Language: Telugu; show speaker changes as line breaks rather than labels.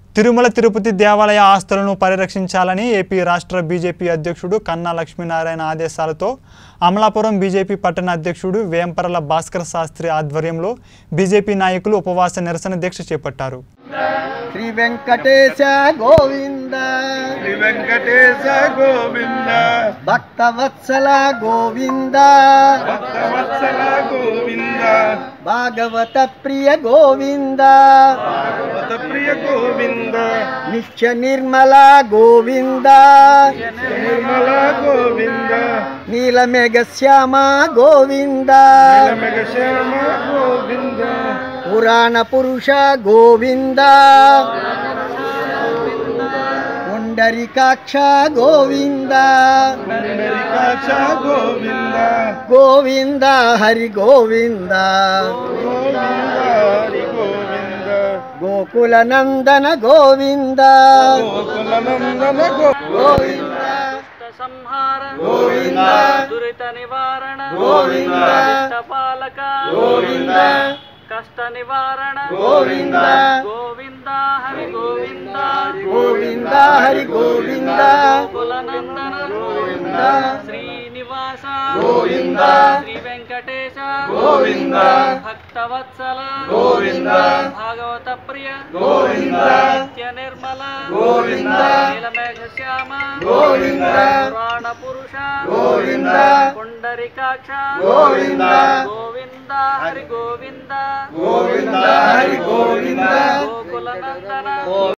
తిరుమల తిరుపతి దేవాలయ ఆస్తులను పరిరక్షించాలని ఏపీ రాష్ట్ర బీజేపీ అధ్యక్షుడు కన్నా లక్ష్మీనారాయణ ఆదేశాలతో అమలాపురం బీజేపీ పట్టణ అధ్యక్షుడు వేంపరల భాస్కర్ శాస్త్రి ఆధ్వర్యంలో బీజేపీ నాయకులు ఉపవాస నిరసన దీక్ష చేపట్టారు.
శ్రీ వెంకటేశ గోవింద
శ్రీ వెంకటేశ గోవింద
భక్తవత్సల గోవింద
భక్తవత్సల గోవింద
భాగవత ప్రియ గోవింద
భాగవత ప్రియ గోవింద
నిత్య నిర్మల గోవింద
నిర్మల గోవింద
నీలమేఘ శ్యామ గోవింద
నీలమేఘ శ్యామ గోవింద
పురాణ పురుష గోవింద పుండరీకాక్ష గోవింద
పుండరీకాక్ష గోవింద
గోవింద హరి గోవింద
గోవింద హరి గోవింద
గోకుల నందన గోవింద
గోకుల నందన
గోవింద
సంహార
గోవింద
దురిత నివారణ
గోవింద
పాలక
గోవింద
కష్ట నివారణ
గోవింద
గోవింద హరి గోవింద
గోవింద హరి గోవింద
కులనందన
గోవింద
శ్రీనివాస
గోవింద
శ్రీ వెంకటేశ
గోవింద
భక్తవత్సల
గోవింద
భాగవత ప్రియ
గోవింద
నిత్య నిర్మల
గోవింద
నీలమేఘ శ్యామ
గోవింద
పురాణ పురుష
గోవింద
పుండరీకాక్ష
గోవింద
గోవింద హరి గోవింద
గోవింద హరి గోవింద
గోకుల నందన